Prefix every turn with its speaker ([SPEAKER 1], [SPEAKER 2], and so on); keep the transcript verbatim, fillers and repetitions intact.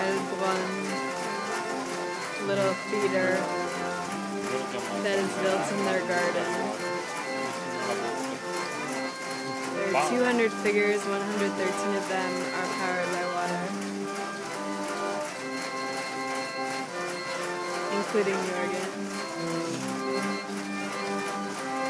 [SPEAKER 1] Heilbronn little theater that is built in their garden. There are two hundred figures, one hundred thirteen of them are powered by water, including the organ.